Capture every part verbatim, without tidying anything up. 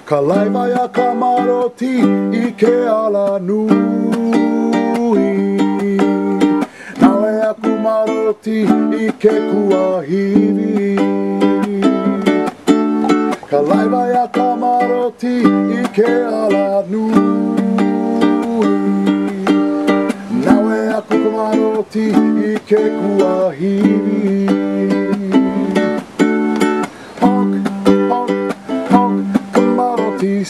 Kalae ya kamaroti ike ala nui. Nawe aku maroti ike kuahiwi. Kalae ya kamaroti ike ala nui. Nawe aku maroti ike kuahiwi. He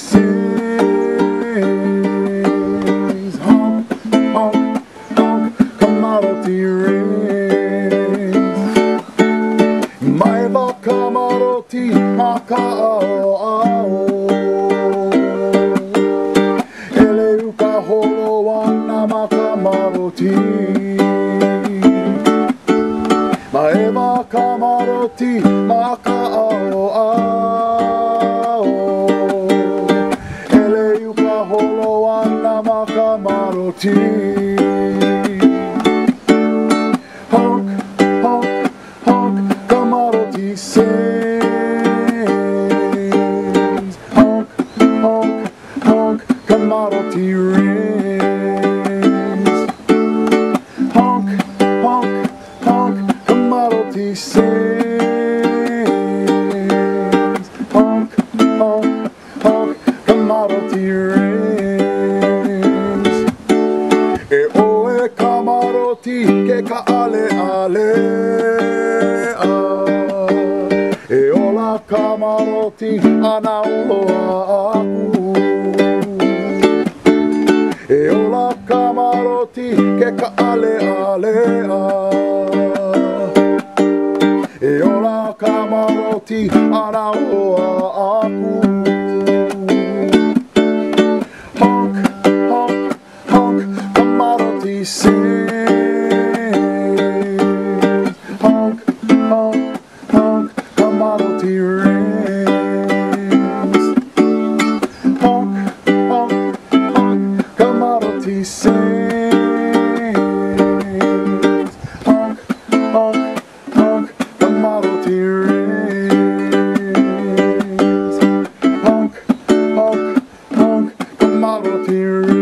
sings, honk, honk, honk, commodity rings. Maiva commodity, makao ao. Eleuka holo wana makamodity. Maiva commodity, makao ao. Honk, honk, honk, commodity sings. Honk, honk, honk, commodity rings. Honk, honk, honk, commodity sings. Honk, honk, honk, commodity rings. E oe kamaroti ke ka ale ale a. E ola kamaroti ana uloa aku. E ola kamaroti ke ka ale ale a. E ola kamaroti ana uloa aku. He sings. Honk, honk, honk, commodity rings. Honk, honk, honk, commodity sings. Honk, honk, honk, commodity rings. Honk, honk, honk, commodity rings.